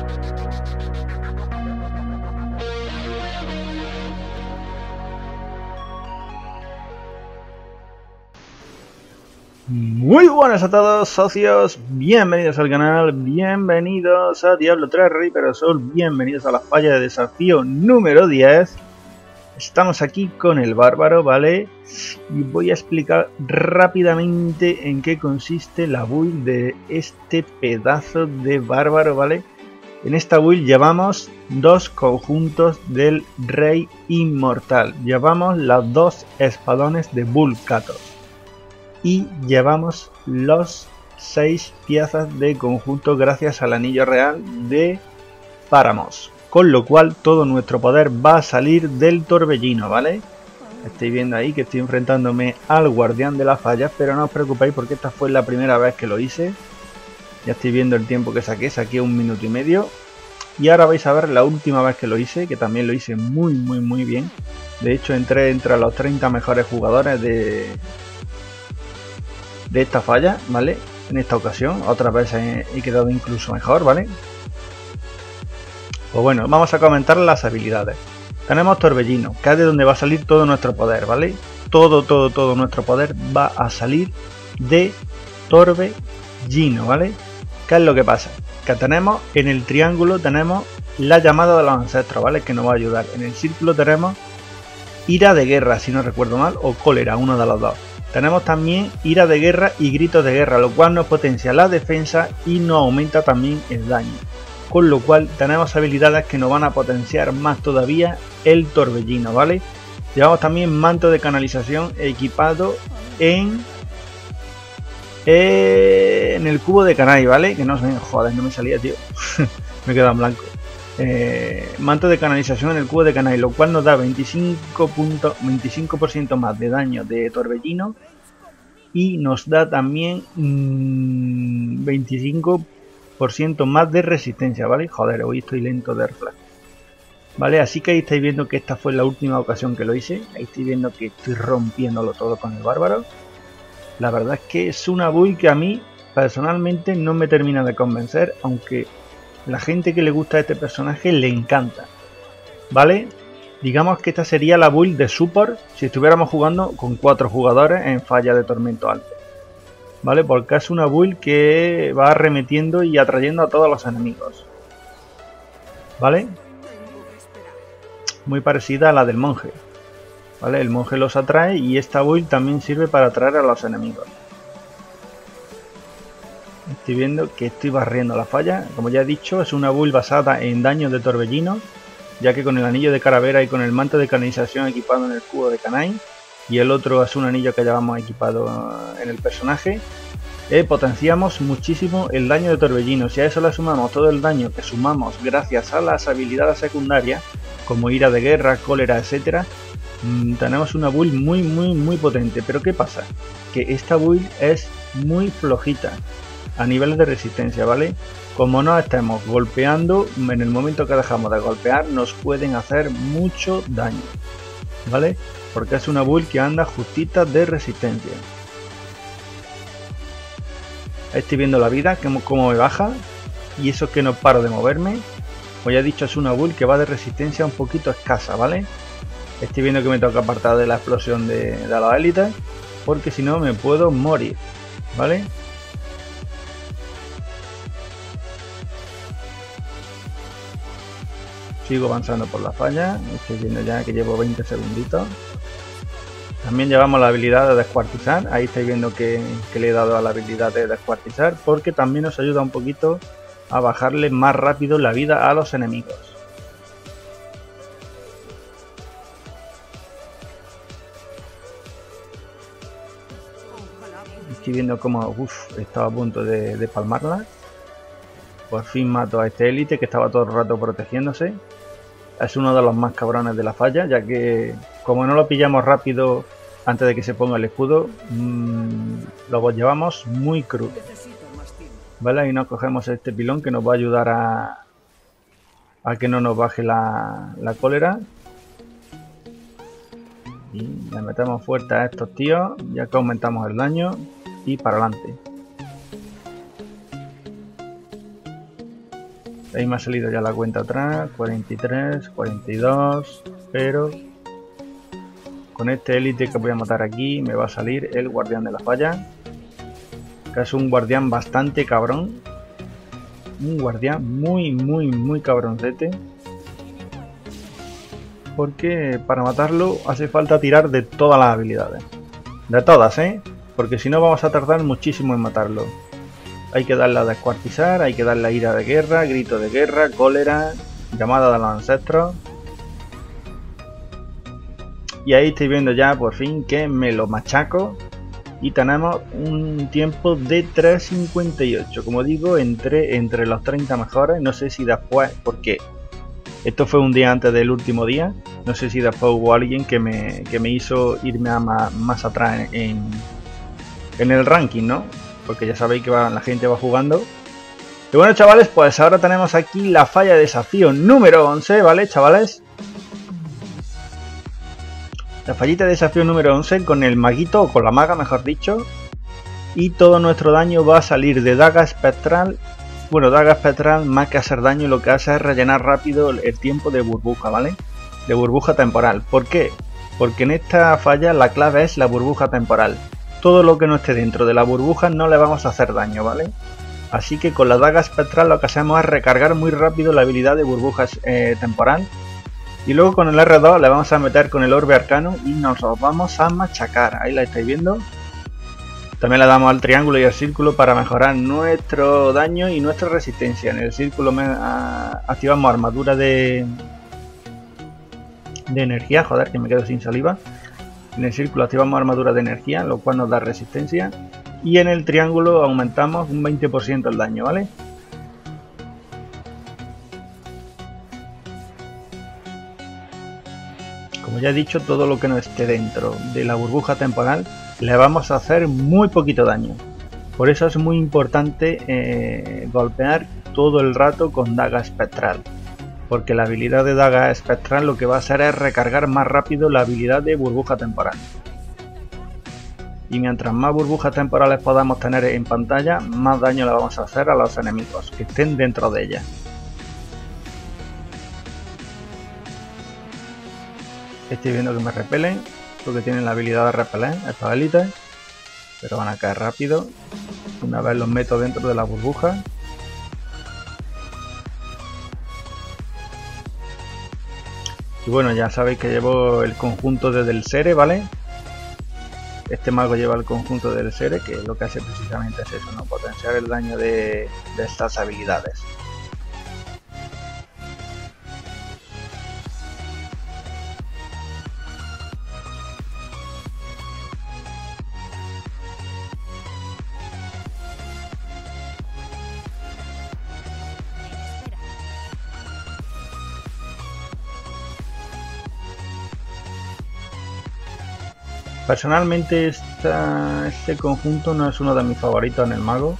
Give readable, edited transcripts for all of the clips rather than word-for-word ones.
Muy buenas a todos, socios, bienvenidos al canal, bienvenidos a Diablo 3 Reaper of Souls, bienvenidos a la falla de desafío número 10. Estamos aquí con el bárbaro, ¿vale? Y voy a explicar rápidamente en qué consiste la build de este pedazo de bárbaro, ¿vale? En esta build llevamos dos conjuntos del Rey Inmortal, llevamos los dos espadones de Vulcatos y llevamos los 6 piezas de conjunto gracias al anillo real de Páramos, con lo cual todo nuestro poder va a salir del torbellino, ¿vale? Estáis viendo ahí que estoy enfrentándome al guardián de la falla, pero no os preocupéis porque esta fue la primera vez que lo hice. Ya estoy viendo el tiempo que saqué 1 minuto y medio. Y ahora vais a ver la última vez que lo hice, que también lo hice muy bien. De hecho entré entre los 30 mejores jugadores de esta falla, ¿vale? En esta ocasión, otras veces he quedado incluso mejor, ¿vale? Pues bueno, vamos a comentar las habilidades. Tenemos Torbellino, que es de donde va a salir todo nuestro poder, ¿vale? Todo nuestro poder va a salir de Torbellino, ¿vale? ¿Qué es lo que pasa? Que tenemos en el triángulo tenemos la llamada de los ancestros, ¿vale? Que nos va a ayudar. En el círculo tenemos ira de guerra, si no recuerdo mal, o cólera, uno de los dos. Tenemos también ira de guerra y gritos de guerra, lo cual nos potencia la defensa y nos aumenta también el daño. Con lo cual tenemos habilidades que nos van a potenciar más todavía el torbellino, ¿vale? Llevamos también manto de canalización equipado en el cubo de Canai, ¿vale? Que no sé, joder, no me salía, tío. Me queda en blanco. Manto de canalización en el cubo de Canai, lo cual nos da 25% más de daño de torbellino y nos da también 25% más de resistencia, ¿vale? Joder, hoy estoy lento de reflejo. Vale, así que ahí estáis viendo que esta fue la última ocasión que lo hice. Ahí estáis viendo que estoy rompiéndolo todo con el bárbaro. La verdad es que es una build que a mí personalmente no me termina de convencer, aunque la gente que le gusta a este personaje le encanta, ¿vale? Digamos que esta sería la build de support si estuviéramos jugando con 4 jugadores en falla de tormento alto, ¿vale? Porque es una build que va arremetiendo y atrayendo a todos los enemigos, ¿vale? Muy parecida a la del monje, ¿vale? El monje los atrae y esta build también sirve para atraer a los enemigos. Estoy viendo que estoy barriendo la falla. Como ya he dicho, es una build basada en daños de torbellino, ya que con el anillo de calavera y con el manto de canalización equipado en el cubo de Canai, y el otro es un anillo que llevamos equipado en el personaje, potenciamos muchísimo el daño de torbellino. Si a eso le sumamos todo el daño que sumamos gracias a las habilidades secundarias, como ira de guerra, cólera, etcétera, tenemos una build muy potente. Pero ¿qué pasa? Que esta build es muy flojita a niveles de resistencia, ¿vale? Como no estemos golpeando, en el momento que dejamos de golpear nos pueden hacer mucho daño, ¿vale? Porque es una build que anda justita de resistencia. Ahí estoy viendo la vida, cómo me baja, y eso que no paro de moverme. Como ya he dicho, es una build que va de resistencia un poquito escasa, ¿vale? Estoy viendo que me toca apartar de la explosión de los élites, porque si no me puedo morir, ¿vale? Sigo avanzando por la falla, estoy viendo ya que llevo 20 segunditos. También llevamos la habilidad de descuartizar, ahí estáis viendo que le he dado a la habilidad de descuartizar, porque también nos ayuda un poquito a bajarle más rápido la vida a los enemigos. Estoy viendo como estaba a punto de palmarla. Por fin mato a este élite que estaba todo el rato protegiéndose. Es uno de los más cabrones de la falla, ya que como no lo pillamos rápido antes de que se ponga el escudo, lo llevamos muy crudo, ¿vale? Y nos cogemos este pilón que nos va a ayudar a que no nos baje la cólera. Y le metemos fuerte a estos tíos, ya que aumentamos el daño, y para adelante. Ahí me ha salido ya la cuenta atrás, 43, 42, pero con este élite que voy a matar aquí me va a salir el guardián de la falla, que es un guardián bastante cabrón, un guardián muy cabroncete, porque para matarlo hace falta tirar de todas las habilidades, de todas, porque si no vamos a tardar muchísimo en matarlo. Hay que darle a descuartizar, hay que darle a ira de guerra, grito de guerra, cólera, llamada de los ancestros. Y ahí estoy viendo ya por fin que me lo machaco. Y tenemos un tiempo de 3.58. Como digo, entre los 30 mejores. No sé si después, porque esto fue un día antes del último día. No sé si después hubo alguien que me hizo irme a más atrás en el ranking, ¿no? Porque ya sabéis que la gente va jugando. Y bueno, chavales, pues ahora tenemos aquí la falla de desafío número 11, ¿vale, chavales? La fallita de desafío número 11 con el maguito, o con la maga, mejor dicho. Y todo nuestro daño va a salir de daga espectral. Bueno, daga espectral, más que hacer daño, lo que hace es rellenar rápido el tiempo de burbuja, ¿vale? De burbuja temporal. ¿Por qué? Porque en esta falla la clave es la burbuja temporal. Todo lo que no esté dentro de la burbuja no le vamos a hacer daño, ¿vale? Así que con la daga espectral lo que hacemos es recargar muy rápido la habilidad de burbujas temporal. Y luego con el R2 le vamos a meter con el orbe arcano y nos lo vamos a machacar. Ahí la estáis viendo. También le damos al triángulo y al círculo para mejorar nuestro daño y nuestra resistencia. En el círculo activamos armadura de energía. Joder, que me quedo sin saliva. En el círculo activamos armadura de energía, lo cual nos da resistencia. Y en el triángulo aumentamos un 20% el daño, ¿vale? Como ya he dicho, todo lo que no esté dentro de la burbuja temporal le vamos a hacer muy poquito daño. Por eso es muy importante golpear todo el rato con daga espectral. Porque la habilidad de daga espectral lo que va a hacer es recargar más rápido la habilidad de burbuja temporal. Y mientras más burbujas temporales podamos tener en pantalla, más daño le vamos a hacer a los enemigos que estén dentro de ella. Estoy viendo que me repelen, porque tienen la habilidad de repeler estos élites, pero van a caer rápido una vez los meto dentro de la burbuja. Y bueno, ya sabéis que llevo el conjunto de Del Sere, ¿vale? Este mago lleva el conjunto del Sere, que lo que hace precisamente es eso, ¿no? Potenciar el daño de estas habilidades. Personalmente este conjunto no es uno de mis favoritos en el mago.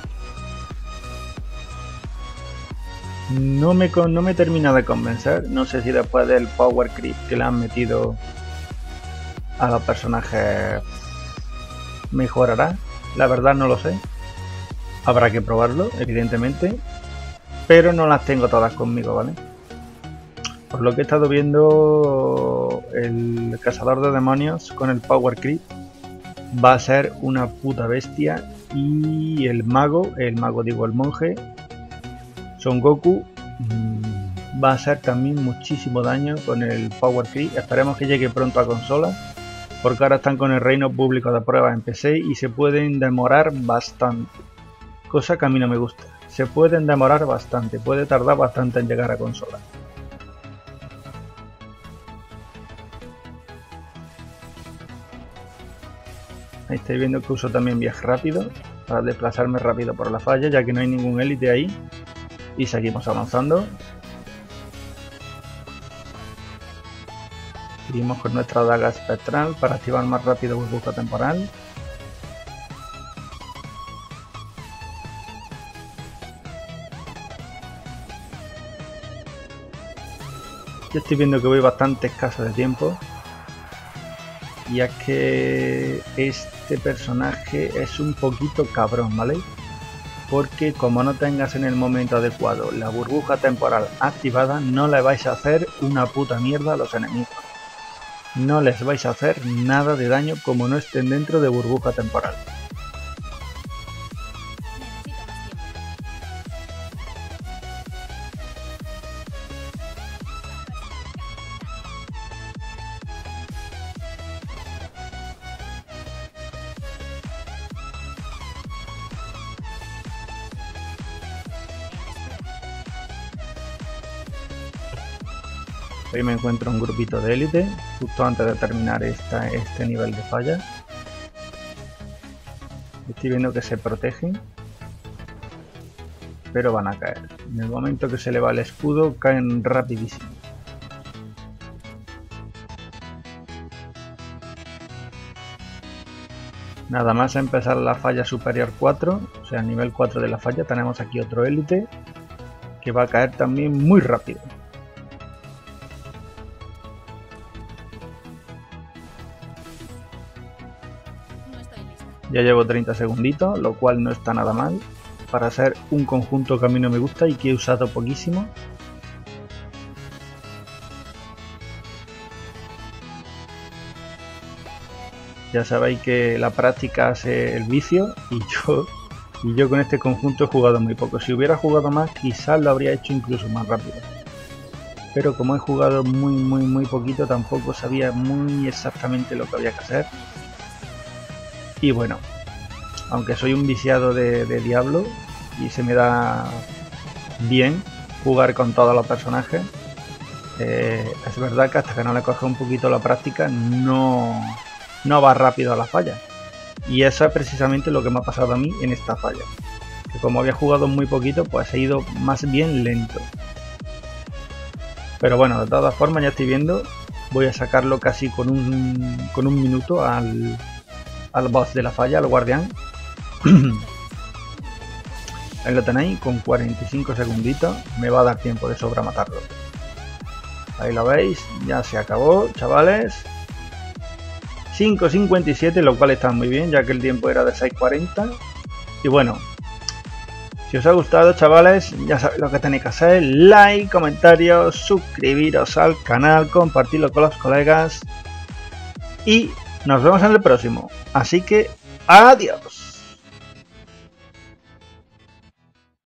No me termina de convencer. No sé si después del power creep que le han metido a los personajes mejorará. La verdad no lo sé. Habrá que probarlo, evidentemente. Pero no las tengo todas conmigo, ¿vale? Por lo que he estado viendo, el cazador de demonios con el power creep va a ser una puta bestia. Y el monje Son Goku va a hacer también muchísimo daño con el power creep. Esperemos que llegue pronto a consola, porque ahora están con el reino público de prueba en PC y se pueden demorar bastante, cosa que a mí no me gusta. Se pueden demorar bastante, puede tardar bastante en llegar a consola. Ahí estáis viendo que uso también viaje rápido para desplazarme rápido por la falla, ya que no hay ningún élite ahí. Y seguimos avanzando. Seguimos con nuestra daga espectral para activar más rápido burbuja temporal. Yo estoy viendo que voy bastante escaso de tiempo. Y es que este personaje es un poquito cabrón, ¿vale? porque como no tengas en el momento adecuado la burbuja temporal activada, no le vais a hacer una puta mierda a los enemigos. No les vais a hacer nada de daño como no estén dentro de burbuja temporal. Hoy me encuentro un grupito de élite, justo antes de terminar este nivel de falla. Estoy viendo que se protegen, pero van a caer. En el momento que se le va el escudo, caen rapidísimo. Nada más empezar la falla superior 4, o sea, nivel 4 de la falla, tenemos aquí otro élite que va a caer también muy rápido. Ya llevo 30 segunditos, lo cual no está nada mal para hacer un conjunto que a mí no me gusta y que he usado poquísimo. Ya sabéis que la práctica hace el vicio y yo con este conjunto he jugado muy poco. Si hubiera jugado más, quizás lo habría hecho incluso más rápido. Pero como he jugado muy poquito, tampoco sabía muy exactamente lo que había que hacer. Y bueno, aunque soy un viciado de Diablo y se me da bien jugar con todos los personajes, es verdad que hasta que no le coge un poquito la práctica no va rápido a la falla. Y eso es precisamente lo que me ha pasado a mí en esta falla. Que como había jugado muy poquito, pues he ido más bien lento. Pero bueno, de todas formas ya estoy viendo, voy a sacarlo casi con un minuto al boss de la falla, al guardián. Ahí lo tenéis, con 45 segunditos me va a dar tiempo de sobra a matarlo. Ahí lo veis, ya se acabó, chavales. 5.57, lo cual está muy bien, ya que el tiempo era de 6.40. Y bueno, si os ha gustado, chavales, ya sabéis lo que tenéis que hacer: like, comentarios, suscribiros al canal, compartirlo con los colegas y nos vemos en el próximo. Así que adiós.